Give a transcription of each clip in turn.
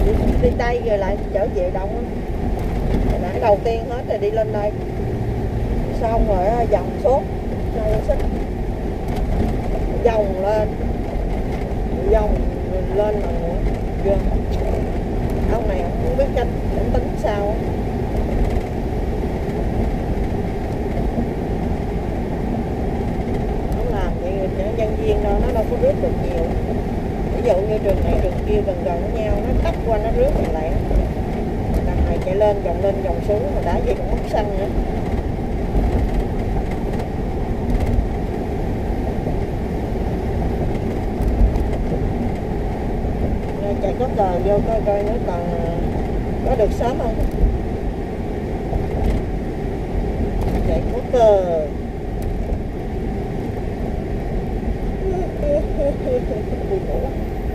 đi Tây rồi lại trở về đông lắm. Hồi nãy đầu tiên hết rồi đi lên đây, xong rồi vòng xuống đây xích, vòng lên mà ghê. Ông này không biết cách để tính sao. Không làm vậy nhân viên đâu, nó đâu có rước được nhiều. Ví dụ như trường này trường kia gần gần với nhau, nó tấp qua nó rước thì lẹ. Đằng này chạy lên vòng xuống mà đã gì cũng mất xăng nữa. Chạy có cờ vô coi nó còn có được sớm không. Chạy có cờ. Buồn ngủ.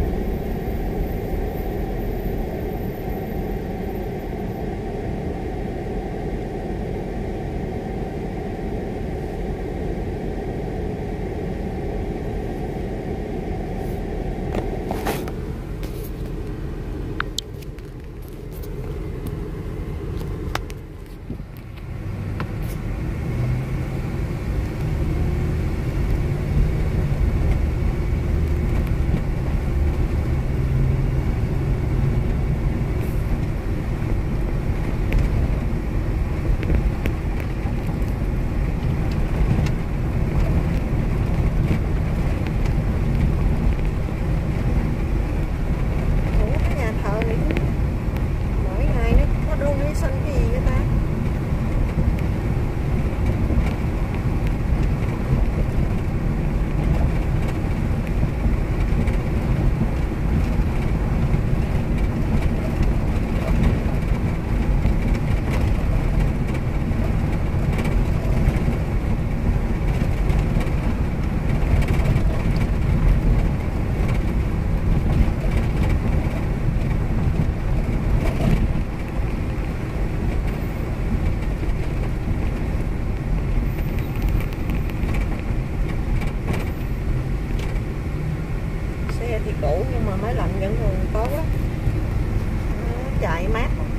Thì cũ nhưng mà máy lạnh vẫn còn tốt lắm, chạy mát lắm.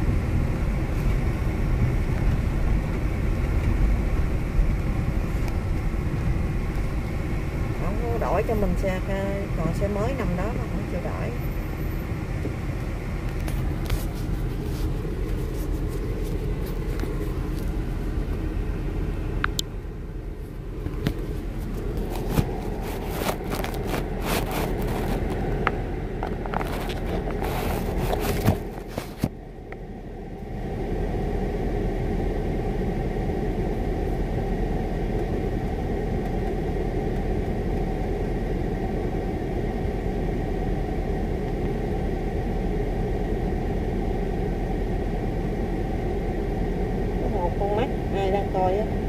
Không có đổi cho mình xe, còn xe mới nằm đó mà không chịu đổi. Con mắt ai đang coi á.